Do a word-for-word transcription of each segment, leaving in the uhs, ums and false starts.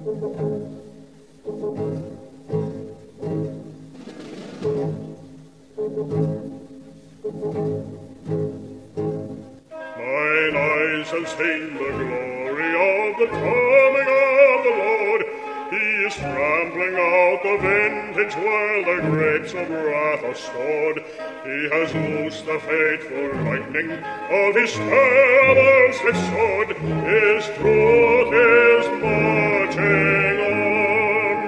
Mine eyes have seen the glory of the coming of the Lord. He is trampling out the vintage where the grapes of wrath are stored. He has loosed the fateful lightning of his terrible swift sword. His truth is marching on.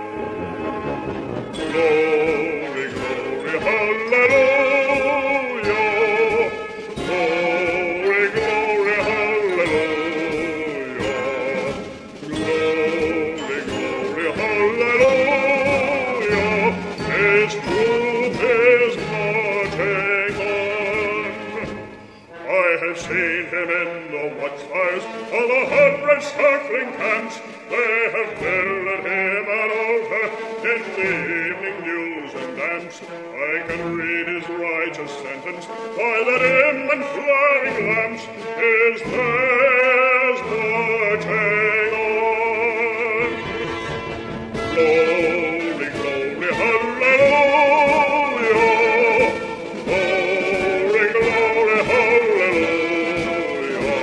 Glory, glory, hallelujah. Glory, glory, hallelujah. Glory, glory, hallelujah. His truth is marching on. I have seen him in the watchfires of a hundred circling camps. They have builded him an altar in the evening news and dance. I can read his righteous sentence by the dim and flaring lamps. His prayers marching on. Glory, glory, hallelujah. Glory, glory, hallelujah.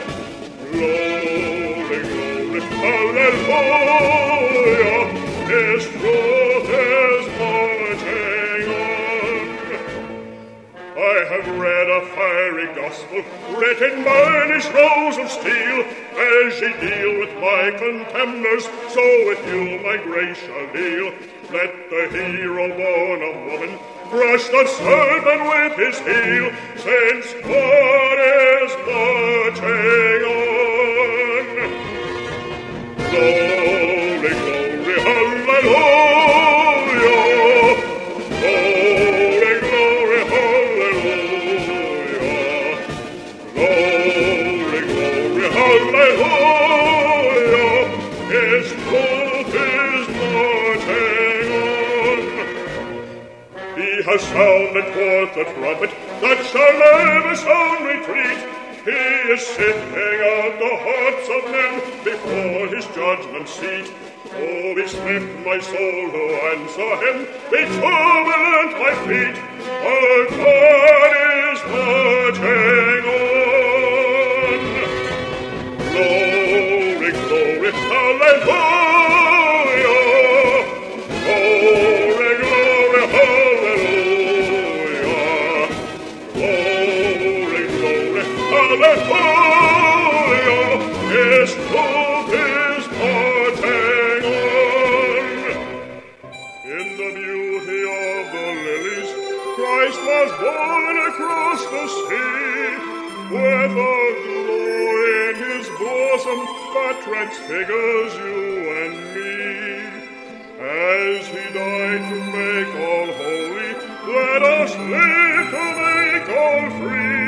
Glory, glory, hallelujah. His truth is marching on. I have read a fiery gospel written by these rows of steel. As ye deal with my contemners, so with you my grace shall deal. Let the hero born of woman crush the serpent with his heel, since God is marching on. Glory, glory, hallelujah. Glory, glory, hallelujah. Glory, glory, hallelujah. His truth is marching on. He has sounded forth the trumpet that shall never sound retreat. He is sifting out the hearts of men before his judgment seat. Oh, be swift, my soul, to answer him. Be jubilant, my feet. Our God is marching on. Glory, glory, hallelujah. Glory, glory, hallelujah. Glory, glory, hallelujah. His truth is marching on. In the beauty of the lilies, Christ was born across the sea, with a glow in his bosom that transfigures you and me. As he died to make all holy, let us live to make all free.